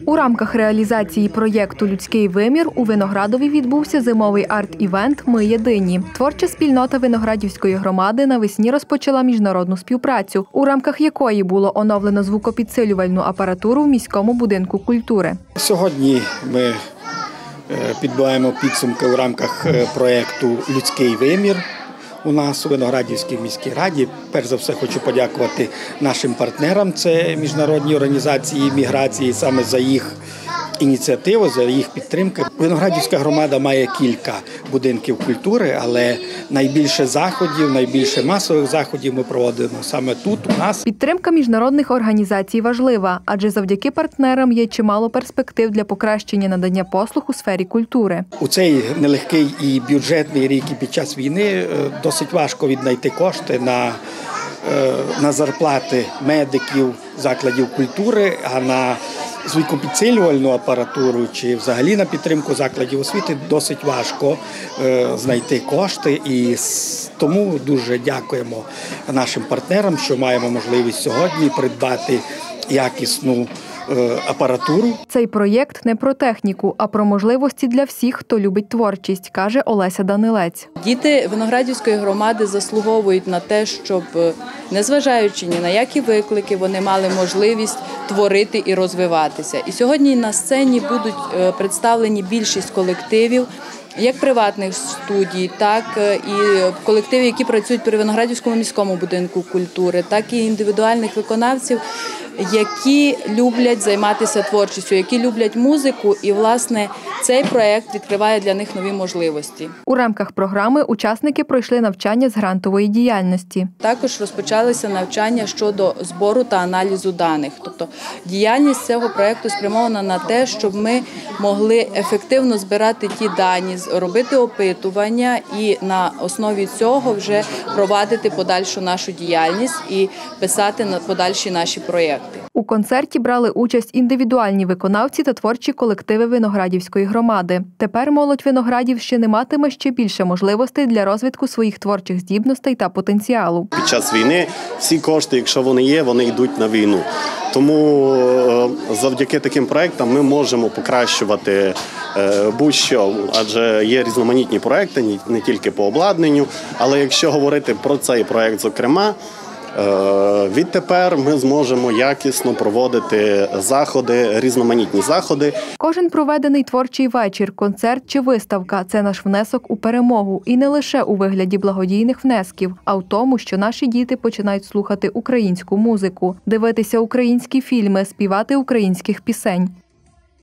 У рамках реалізації проєкту «Людський вимір» у Виноградові відбувся зимовий арт-івент «Ми єдині». Творча спільнота Виноградівської громади навесні розпочала міжнародну співпрацю, у рамках якої було оновлено звукопідсилювальну апаратуру в міському будинку культури. Сьогодні ми підбиваємо підсумки у рамках проєкту «Людський вимір» у нас у Виноградівській міській раді. Перш за все хочу подякувати нашим партнерам, це міжнародні організації міграції, саме за їх ініціативу, за їх підтримку. Виноградівська громада має кілька будинків культури, але найбільше заходів, найбільше масових заходів ми проводимо саме тут, у нас. Підтримка міжнародних організацій важлива, адже завдяки партнерам є чимало перспектив для покращення надання послуг у сфері культури. У цей нелегкий і бюджетний рік і під час війни досить важко віднайти кошти на зарплати медиків, закладів культури, а на звукопідсилювальну апаратуру чи взагалі на підтримку закладів освіти досить важко знайти кошти. І тому дуже дякуємо нашим партнерам, що маємо можливість сьогодні придбати якісну апаратуру. Цей проєкт не про техніку, а про можливості для всіх, хто любить творчість, каже Олеся Данилець. Діти Виноградівської громади заслуговують на те, щоб, незважаючи ні на які виклики, вони мали можливість творити і розвиватися. І сьогодні на сцені будуть представлені більшість колективів, як приватних студій, так і колективів, які працюють при Виноградівському міському будинку культури, так і індивідуальних виконавців, які люблять займатися творчістю, які люблять музику, і, власне, цей проєкт відкриває для них нові можливості. У рамках програми учасники пройшли навчання з грантової діяльності. Також розпочалися навчання щодо збору та аналізу даних. Тобто діяльність цього проєкту спрямована на те, щоб ми могли ефективно збирати ті дані, робити опитування і на основі цього вже провадити подальшу нашу діяльність і писати подальші наші проєкти. У концерті брали участь індивідуальні виконавці та творчі колективи Виноградівської громади. Тепер молодь Виноградівщини матиме ще більше можливостей для розвитку своїх творчих здібностей та потенціалу. Під час війни всі кошти, якщо вони є, вони йдуть на війну. Тому завдяки таким проєктам ми можемо покращувати будь-що, адже є різноманітні проєкти, не тільки по обладнанню, але якщо говорити про цей проєкт зокрема, відтепер ми зможемо якісно проводити заходи, різноманітні заходи. Кожен проведений творчий вечір, концерт чи виставка – це наш внесок у перемогу. І не лише у вигляді благодійних внесків, а в тому, що наші діти починають слухати українську музику, дивитися українські фільми, співати українських пісень.